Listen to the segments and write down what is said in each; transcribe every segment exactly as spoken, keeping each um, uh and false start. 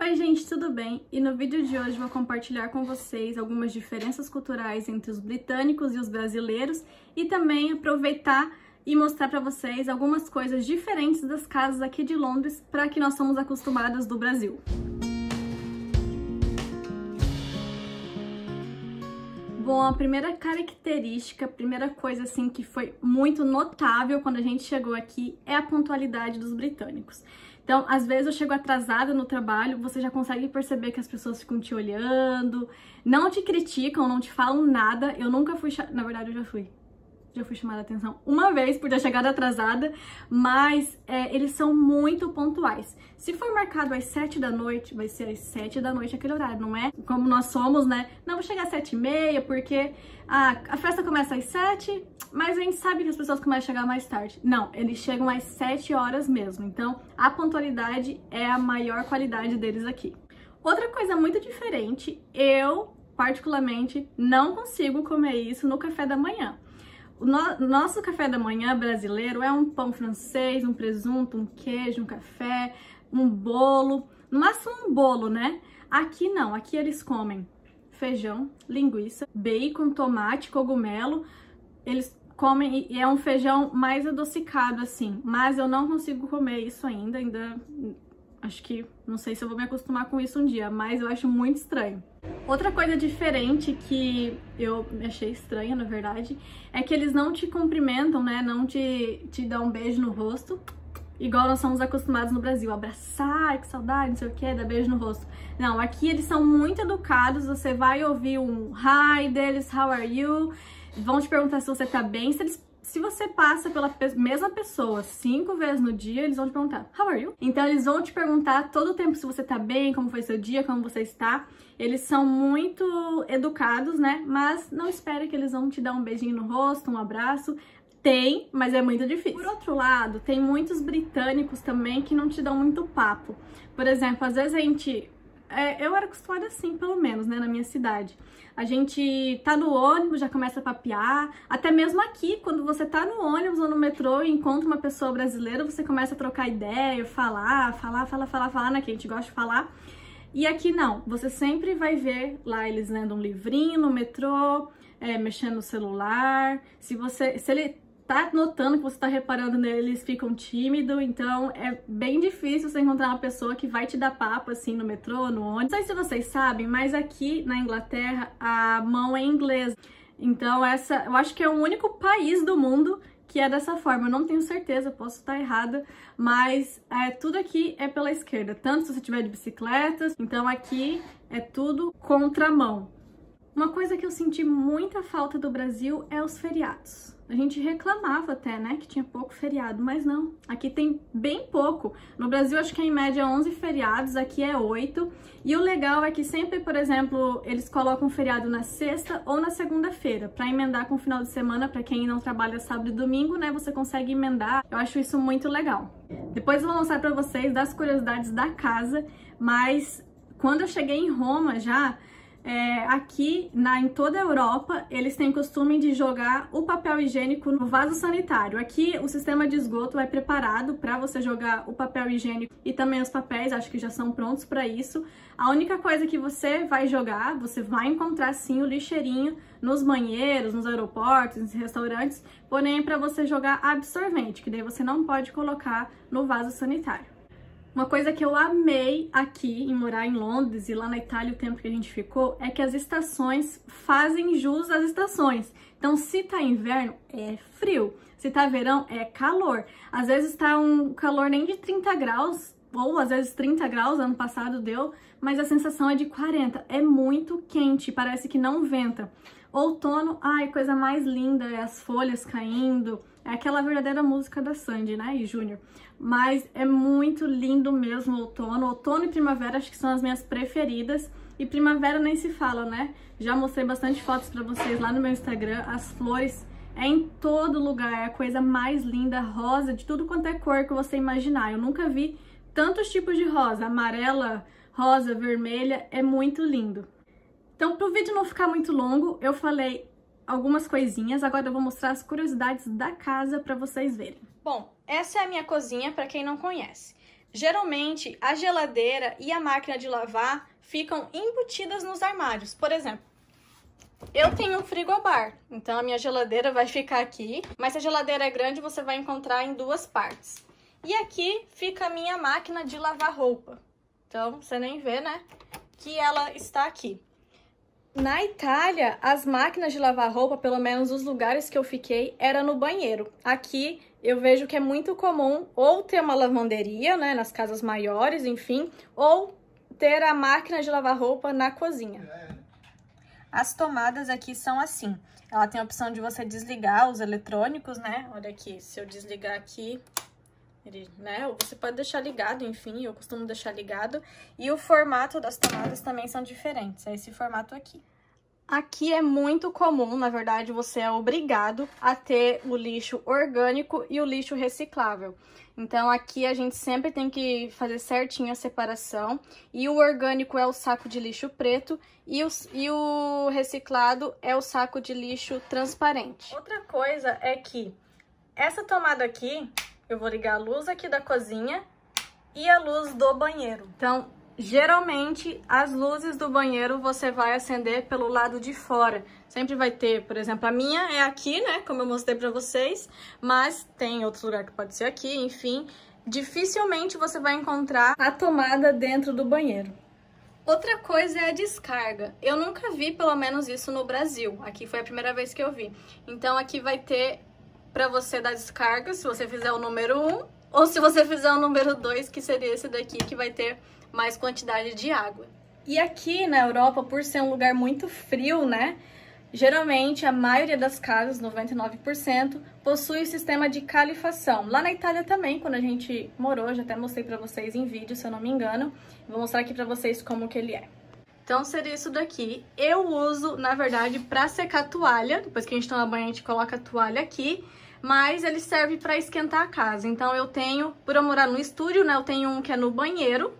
Oi gente, tudo bem? E no vídeo de hoje vou compartilhar com vocês algumas diferenças culturais entre os britânicos e os brasileiros e também aproveitar e mostrar para vocês algumas coisas diferentes das casas aqui de Londres para que nós somos acostumadas do Brasil. Bom, a primeira característica, a primeira coisa assim que foi muito notável quando a gente chegou aqui é a pontualidade dos britânicos. Então, às vezes eu chego atrasada no trabalho, você já consegue perceber que as pessoas ficam te olhando, não te criticam, não te falam nada. Eu nunca fui, na verdade eu já fui, já fui chamada a atenção uma vez por ter chegado atrasada, mas é, eles são muito pontuais. Se for marcado às sete da noite, vai ser às sete da noite aquele horário, não é como nós somos, né? Não, vou chegar às sete e meia porque a, a festa começa às sete, mas a gente sabe que as pessoas começam a chegar mais tarde. Não, eles chegam às sete horas mesmo, então a pontualidade é a maior qualidade deles aqui. Outra coisa muito diferente, eu particularmente não consigo comer isso no café da manhã. O no- nosso café da manhã brasileiro é um pão francês, um presunto, um queijo, um café, um bolo, no máximo um bolo, né? Aqui não, aqui eles comem feijão, linguiça, bacon, tomate, cogumelo, eles comem e é um feijão mais adocicado assim, mas eu não consigo comer isso ainda, ainda acho que, não sei se eu vou me acostumar com isso um dia, mas eu acho muito estranho. Outra coisa diferente que eu achei estranha, na verdade, é que eles não te cumprimentam, né? Não te, te dão um beijo no rosto, igual nós somos acostumados no Brasil. Abraçar, que saudade, não sei o que, dar beijo no rosto. Não, aqui eles são muito educados, você vai ouvir um hi deles, how are you? Vão te perguntar se você tá bem, se eles Se você passa pela mesma pessoa cinco vezes no dia, eles vão te perguntar, how are you? Então eles vão te perguntar todo o tempo se você tá bem, como foi seu dia, como você está. Eles são muito educados, né? Mas não espere que eles vão te dar um beijinho no rosto, um abraço. Tem, mas é muito difícil. Por outro lado, tem muitos britânicos também que não te dão muito papo. Por exemplo, às vezes a gente... É, eu era acostumada assim, pelo menos, né, na minha cidade. A gente tá no ônibus, já começa a papear. Até mesmo aqui, quando você tá no ônibus ou no metrô e encontra uma pessoa brasileira, você começa a trocar ideia, falar, falar, falar, falar, falar, né, que a gente gosta de falar. E aqui não, você sempre vai ver lá eles lendo um livrinho no metrô, é, mexendo no celular. Se você, se ele tá notando que você tá reparando nele, eles ficam tímidos, então é bem difícil você encontrar uma pessoa que vai te dar papo assim no metrô, no ônibus. Não sei se vocês sabem, mas aqui na Inglaterra a mão é inglesa. Então essa, eu acho que é o único país do mundo que é dessa forma. Eu não tenho certeza, posso estar errada, mas é, tudo aqui é pela esquerda, tanto se você tiver de bicicleta, então aqui é tudo contramão. Uma coisa que eu senti muita falta do Brasil é os feriados. A gente reclamava até, né, que tinha pouco feriado, mas não. Aqui tem bem pouco. No Brasil, acho que é em média onze feriados, aqui é oito. E o legal é que sempre, por exemplo, eles colocam feriado na sexta ou na segunda-feira, para emendar com o final de semana, para quem não trabalha sábado e domingo, né, você consegue emendar. Eu acho isso muito legal. Depois eu vou mostrar para vocês das curiosidades da casa, mas quando eu cheguei em Roma já... É, aqui na, em toda a Europa, eles têm costume de jogar o papel higiênico no vaso sanitário. Aqui o sistema de esgoto é preparado para você jogar o papel higiênico e também os papéis, acho que já são prontos para isso. A única coisa que você vai jogar, você vai encontrar sim o lixeirinho nos banheiros, nos aeroportos, nos restaurantes, porém é para você jogar absorvente, que daí você não pode colocar no vaso sanitário. Uma coisa que eu amei aqui em morar em Londres e lá na Itália o tempo que a gente ficou é que as estações fazem jus às estações. Então, se tá inverno, é frio. Se tá verão, é calor. Às vezes tá um calor nem de trinta graus, ou às vezes trinta graus, ano passado deu, mas a sensação é de quarenta. É muito quente, parece que não venta. Outono, ai, coisa mais linda, é as folhas caindo, é aquela verdadeira música da Sandy, né, e Júnior. Mas é muito lindo mesmo o outono. Outono e primavera acho que são as minhas preferidas. E primavera nem se fala, né? Já mostrei bastante fotos pra vocês lá no meu Instagram. As flores é em todo lugar, é a coisa mais linda, rosa, de tudo quanto é cor que você imaginar. Eu nunca vi tantos tipos de rosa, amarela, rosa, vermelha, é muito lindo. Então, para o vídeo não ficar muito longo, eu falei algumas coisinhas, agora eu vou mostrar as curiosidades da casa para vocês verem. Bom, essa é a minha cozinha, para quem não conhece. Geralmente, a geladeira e a máquina de lavar ficam embutidas nos armários. Por exemplo, eu tenho um frigobar, então a minha geladeira vai ficar aqui, mas se a geladeira é grande, você vai encontrar em duas partes. E aqui fica a minha máquina de lavar roupa. Então, você nem vê, né, que ela está aqui. Na Itália, as máquinas de lavar roupa, pelo menos os lugares que eu fiquei, era no banheiro. Aqui, eu vejo que é muito comum ou ter uma lavanderia, né, nas casas maiores, enfim, ou ter a máquina de lavar roupa na cozinha. As tomadas aqui são assim. Ela tem a opção de você desligar os eletrônicos, né? Olha aqui, se eu desligar aqui, ele, né? Ou você pode deixar ligado, enfim, eu costumo deixar ligado. E o formato das tomadas também são diferentes, é esse formato aqui. Aqui é muito comum, na verdade, você é obrigado a ter o lixo orgânico e o lixo reciclável. Então, aqui a gente sempre tem que fazer certinho a separação. E o orgânico é o saco de lixo preto e o, e o reciclado é o saco de lixo transparente. Outra coisa é que essa tomada aqui, eu vou ligar a luz aqui da cozinha e a luz do banheiro. Então, geralmente, as luzes do banheiro você vai acender pelo lado de fora. Sempre vai ter, por exemplo, a minha é aqui, né, como eu mostrei pra vocês, mas tem outro lugar que pode ser aqui, enfim. Dificilmente você vai encontrar a tomada dentro do banheiro. Outra coisa é a descarga. Eu nunca vi, pelo menos, isso no Brasil. Aqui foi a primeira vez que eu vi. Então, aqui vai ter pra você dar descarga, se você fizer o número um, ou se você fizer o número dois, que seria esse daqui, que vai ter mais quantidade de água. E aqui na Europa, por ser um lugar muito frio, né? Geralmente, a maioria das casas, noventa e nove por cento, possui o sistema de calefação. Lá na Itália também, quando a gente morou, já até mostrei pra vocês em vídeo, se eu não me engano. Vou mostrar aqui pra vocês como que ele é. Então, seria isso daqui. Eu uso, na verdade, pra secar a toalha. Depois que a gente toma banho, a gente coloca a toalha aqui. Mas ele serve pra esquentar a casa. Então, eu tenho, por eu morar no estúdio, né? Eu tenho um que é no banheiro.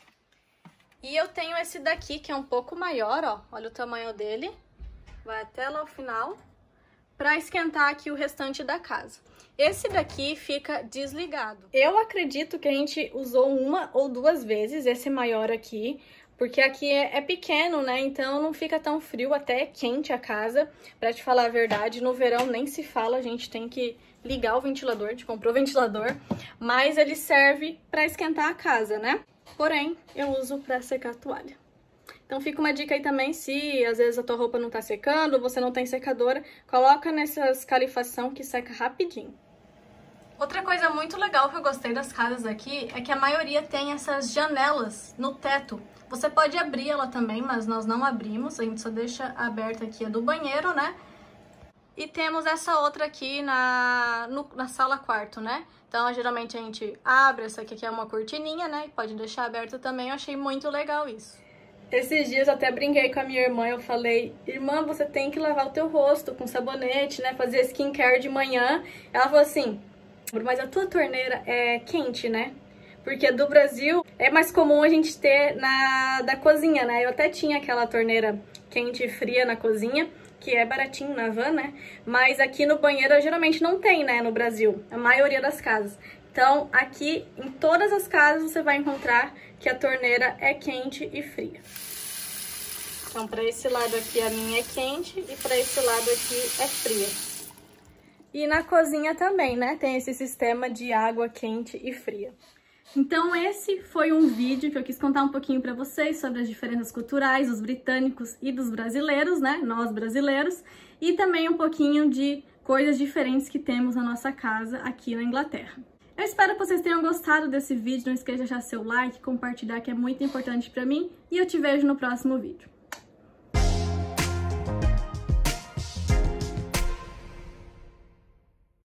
E eu tenho esse daqui, que é um pouco maior, ó. Olha o tamanho dele. Vai até lá ao final, para esquentar aqui o restante da casa. Esse daqui fica desligado. Eu acredito que a gente usou uma ou duas vezes esse maior aqui, porque aqui é, é pequeno, né? Então não fica tão frio, até é quente a casa. Pra te falar a verdade, no verão nem se fala, a gente tem que ligar o ventilador, a gente comprou o ventilador, mas ele serve para esquentar a casa, né? Porém, eu uso para secar a toalha. Então fica uma dica aí também, se às vezes a tua roupa não tá secando, você não tem secadora, coloca nessas calefação que seca rapidinho. Outra coisa muito legal que eu gostei das casas aqui é que a maioria tem essas janelas no teto. Você pode abrir ela também, mas nós não abrimos, a gente só deixa aberta aqui a do banheiro, né? E temos essa outra aqui na, no, na sala quarto, né? Então, geralmente a gente abre, essa aqui que é uma cortininha, né? E pode deixar aberta também, eu achei muito legal isso. Esses dias eu até brinquei com a minha irmã, eu falei, irmã, você tem que lavar o teu rosto com sabonete, né, fazer skincare de manhã. Ela falou assim, mas a tua torneira é quente, né? Porque do Brasil é mais comum a gente ter na da cozinha, né? Eu até tinha aquela torneira quente e fria na cozinha, que é baratinho na van, né? Mas aqui no banheiro geralmente não tem, né, no Brasil, a maioria das casas. Então, aqui, em todas as casas, você vai encontrar que a torneira é quente e fria. Então, para esse lado aqui, a minha é quente e para esse lado aqui é fria. E na cozinha também, né? Tem esse sistema de água quente e fria. Então, esse foi um vídeo que eu quis contar um pouquinho para vocês sobre as diferenças culturais dos britânicos e dos brasileiros, né? Nós brasileiros. E também um pouquinho de coisas diferentes que temos na nossa casa aqui na Inglaterra. Eu espero que vocês tenham gostado desse vídeo, não esqueça de deixar seu like, compartilhar, que é muito importante pra mim, e eu te vejo no próximo vídeo.